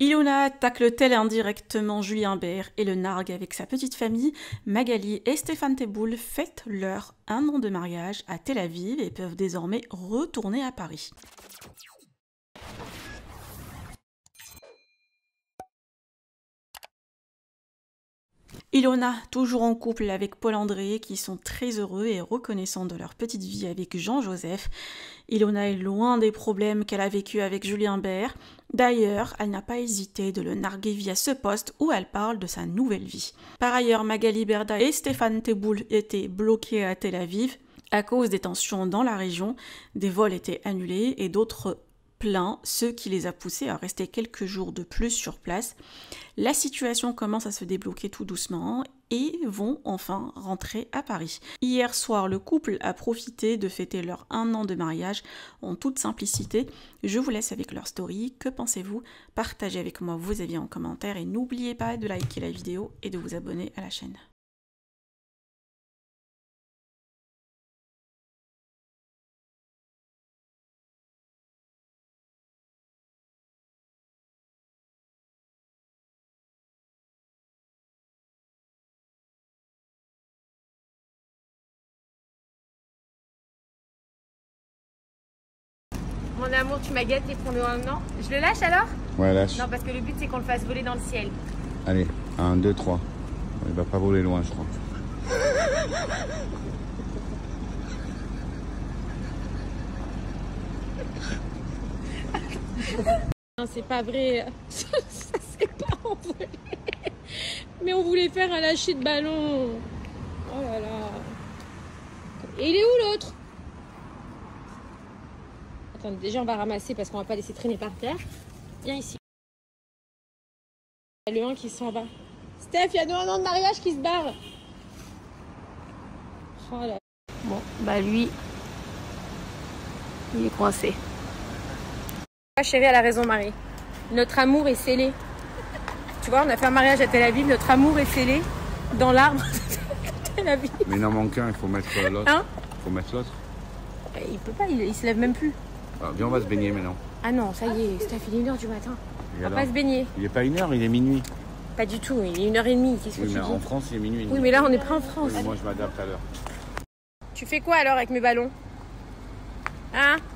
Ilona tacle-t-elle indirectement Julien Bert et le nargue avec sa petite famille? Magali et Stéphane Teboul fêtent leur 1 an de mariage à Tel Aviv et peuvent désormais retourner à Paris. Ilona, toujours en couple avec Paul-André, qui sont très heureux et reconnaissants de leur petite vie avec Jean-Joseph. Ilona est loin des problèmes qu'elle a vécus avec Julien Bert. D'ailleurs, elle n'a pas hésité de le narguer via ce post où elle parle de sa nouvelle vie. Par ailleurs, Magali Berda et Stéphane Teboul étaient bloqués à Tel Aviv à cause des tensions dans la région. Des vols étaient annulés et d'autres plein, ce qui les a poussés à rester quelques jours de plus sur place. La situation commence à se débloquer tout doucement et vont enfin rentrer à Paris. Hier soir, le couple a profité de fêter leur 1 an de mariage en toute simplicité. Je vous laisse avec leur story. Que pensez-vous? Partagez avec moi vos avis en commentaire et n'oubliez pas de liker la vidéo et de vous abonner à la chaîne. Mon amour, tu m'agates et pour le 1 an. Je le lâche alors? Ouais, lâche. Non, parce que le but c'est qu'on le fasse voler dans le ciel. Allez, 1, 2, 3. Il va pas voler loin, je crois. Non, c'est pas vrai. Ça s'est pas envolé. Mais on voulait faire un lâcher de ballon. Oh là là. Et il est où l'autre? Attends, déjà on va ramasser parce qu'on va pas laisser traîner par terre. Viens ici. Il y a le 1 qui s'en va. Steph, il y a 2 ans de mariage qui se barre. Oh là. Bon, bah lui, il est coincé. Ah, chérie, elle a raison, Marie. Notre amour est scellé. Tu vois, on a fait un mariage à Tel Aviv, notre amour est scellé dans l'arbre de Tel Aviv. Mais il en manque un, il faut mettre l'autre. Hein? Il faut mettre l'autre. Il peut pas, il se lève même plus. Ah, viens, on va se baigner maintenant. Ah non, ça y est, Steph, il est 1h du matin. On va pas se baigner. Il est pas 1h, il est minuit. Pas du tout, il est 1h30. Qu'est-ce que Oui, tu mais dis? en France, il est minuit. Oui, mais là, on n'est pas en France. Oui, moi, je m'adapte à l'heure. Tu fais quoi alors avec mes ballons? Hein?